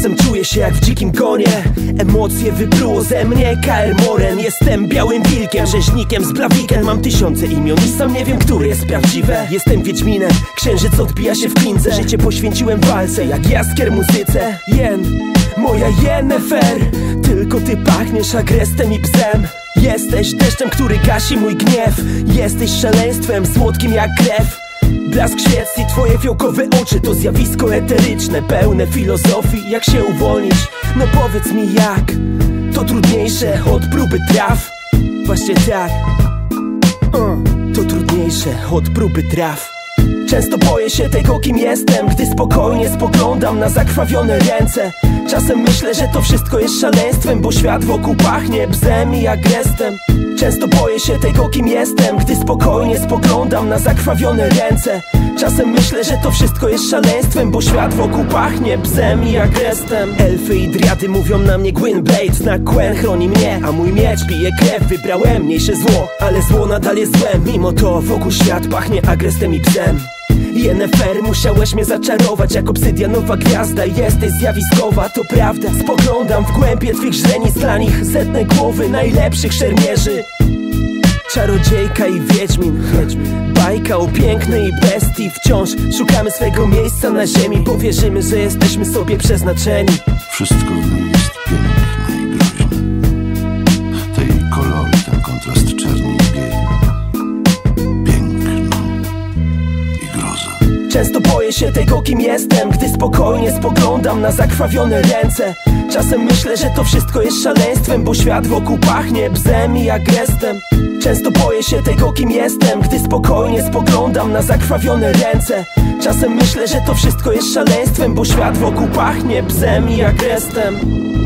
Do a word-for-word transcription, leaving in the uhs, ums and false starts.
Czasem czuję się jak w dzikim gonie. Emocje wypluło ze mnie K R Moren. Jestem białym wilkiem, rzeźnikiem z blawikiem. Mam tysiące imion i sam nie wiem, które jest prawdziwe. Jestem wiedźminem, księżyc odbija się w klince. Życie poświęciłem walce, jak jaskier muzyce. Jen, moja Yennefer, tylko ty pachniesz agrestem i psem. Jesteś deszczem, który gasi mój gniew. Jesteś szaleństwem, słodkim jak krew. Blask świec i twoje fiołkowe oczy to zjawisko eteryczne, pełne filozofii. Jak się uwolnić? No powiedz mi jak. To trudniejsze od próby traw. Właśnie tak, uh, to trudniejsze od próby traw. Często boję się tego, kim jestem, gdy spokojnie spoglądam na zakrwawione ręce. Czasem myślę, że to wszystko jest szaleństwem, bo świat wokół pachnie bzem i agrestem. Często boję się tego, kim jestem, gdy spokojnie spoglądam na zakrwawione ręce. Czasem myślę, że to wszystko jest szaleństwem, bo świat wokół pachnie bzem i agrestem. Elfy i driady mówią na mnie Gwynblade, znak Quen chroni mnie, a mój miecz pije krew. Wybrałem mniejsze zło, ale zło nadal jest złem. Mimo to wokół świat pachnie agrestem i psem. Yennefer, musiałeś mnie zaczarować jak obsydianowa gwiazda. Jesteś zjawiskowa, to prawda. Spoglądam w głębie twych źrenic, dla nich zetnę głowy najlepszych szermierzy. Czarodziejka i wiedźmin, bajka o pięknej bestii. Wciąż szukamy swego miejsca na ziemi, bo wierzymy, że jesteśmy sobie przeznaczeni. Wszystko w niej jest piękne i groźne. Te jej kolory, ten kontrast czerni i bieli. Często boję się tego, kim jestem, gdy spokojnie spoglądam na zakrwawione ręce. Czasem myślę, że to wszystko jest szaleństwem, bo świat wokół pachnie bzem i agrestem. Często boję się tego, kim jestem, gdy spokojnie spoglądam na zakrwawione ręce. Czasem myślę, że to wszystko jest szaleństwem, bo świat wokół pachnie bzem i agrestem.